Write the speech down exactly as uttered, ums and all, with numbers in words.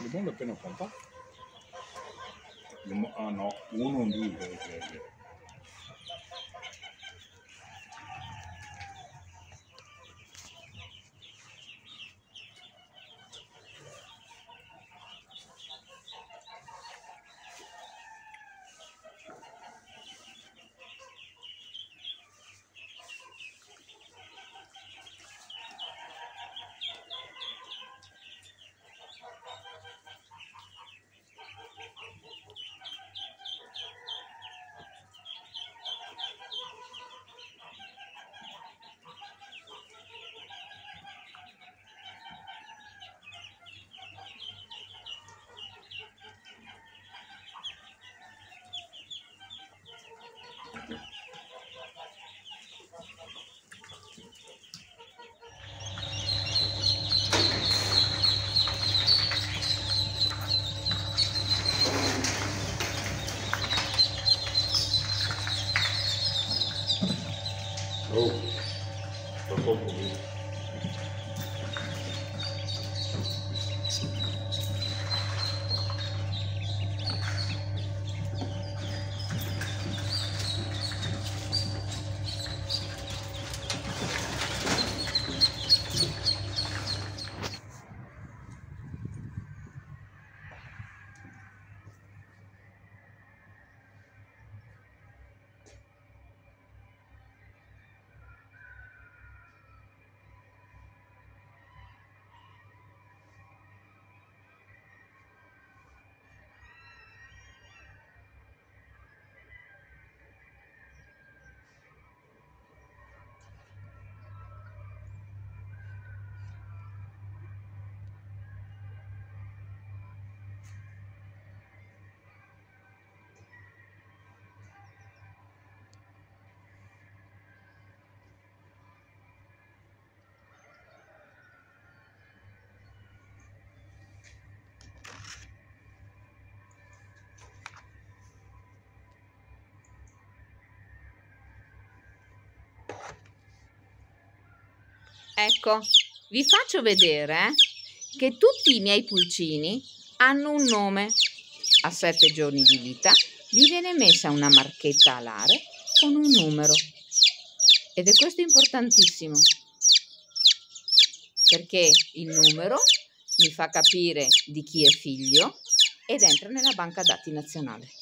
Le bombe appena fatta? Ah no, uno o due credo. Oh, sta poco lì. Ecco, vi faccio vedere eh, che tutti i miei pulcini hanno un nome. A sette giorni di vita gli viene messa una marchetta alare con un numero. Ed è questo importantissimo, perché il numero mi fa capire di chi è figlio ed entra nella banca dati nazionale.